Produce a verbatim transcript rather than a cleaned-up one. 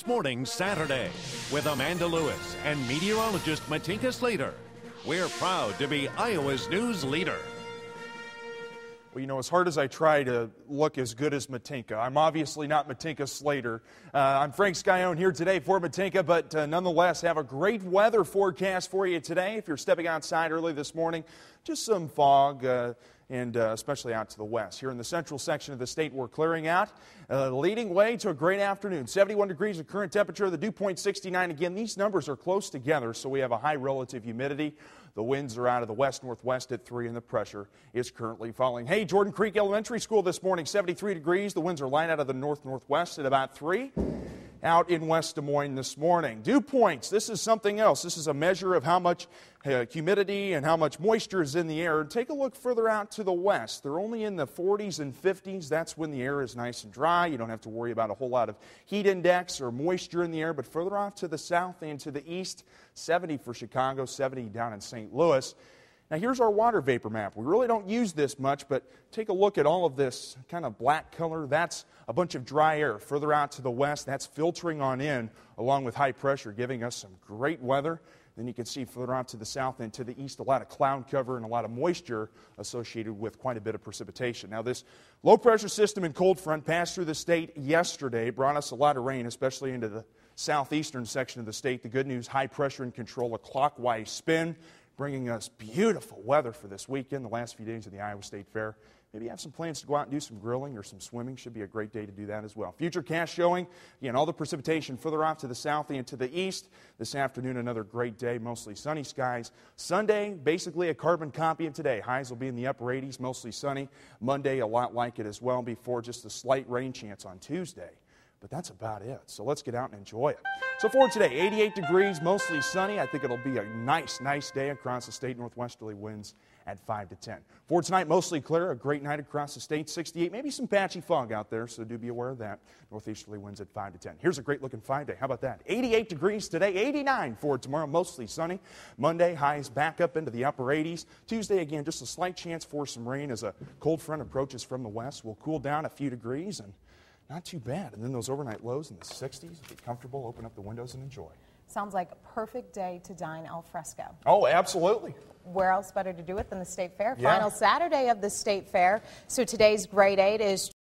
Morning Saturday with Amanda Lewis and meteorologist Matinka Slater. We're proud to be Iowa's news leader. Well, you know, as hard as I try to look as good as Matinka, I'm obviously not Matinka Slater. Uh, I'm Frank Scione here today for Matinka, but uh, nonetheless have a great weather forecast for you today. If you're stepping outside early this morning, just some fog, uh, and uh, especially out to the west. Here in the central section of the state, we're clearing out, uh, leading way to a great afternoon. seventy-one degrees of current temperature, the dew point sixty-nine. Again, these numbers are close together, so we have a high relative humidity. The winds are out of the west-northwest at three, and the pressure is currently falling. Hey, Jordan Creek Elementary School this morning, seventy-three degrees. The winds are light out of the north-northwest at about three. Out in West Des Moines this morning. Dew points, this is something else. This is a measure of how much uh, humidity and how much moisture is in the air. Take a look further out to the west. They're only in the forties and fifties. That's when the air is nice and dry. You don't have to worry about a whole lot of heat index or moisture in the air. But further off to the south and to the east, seventy for Chicago, seventy down in Saint Louis. Now, here's our water vapor map. We really don't use this much, but take a look at all of this kind of black color. That's a bunch of dry air further out to the west. That's filtering on in along with high pressure, giving us some great weather. Then you can see further out to the south and to the east, a lot of cloud cover and a lot of moisture associated with quite a bit of precipitation. Now, this low-pressure system and cold front passed through the state yesterday, brought us a lot of rain, especially into the southeastern section of the state. The good news, high pressure and control, a clockwise spin, bringing us beautiful weather for this weekend, the last few days of the Iowa State Fair. Maybe you have some plans to go out and do some grilling or some swimming. Should be a great day to do that as well. Futurecast showing, again, all the precipitation further off to the south and to the east. This afternoon, another great day, mostly sunny skies. Sunday, basically a carbon copy of today. Highs will be in the upper eighties, mostly sunny. Monday, a lot like it as well, before just a slight rain chance on Tuesday. But that's about it. So let's get out and enjoy it. So for today, eighty-eight degrees, mostly sunny. I think it'll be a nice, nice day across the state. Northwesterly winds at five to ten. For tonight, mostly clear. A great night across the state. sixty-eight, maybe some patchy fog out there, so do be aware of that. Northeasterly winds at five to ten. Here's a great looking five day. How about that? eighty-eight degrees today, eighty-nine for tomorrow, mostly sunny. Monday, highs back up into the upper eighties. Tuesday, again, just a slight chance for some rain as a cold front approaches from the west. We'll cool down a few degrees and not too bad. And then those overnight lows in the sixties. Be comfortable, open up the windows and enjoy. Sounds like a perfect day to dine al fresco. Oh, absolutely. Where else better to do it than the State Fair? Yeah. Final Saturday of the State Fair. So today's grade eight is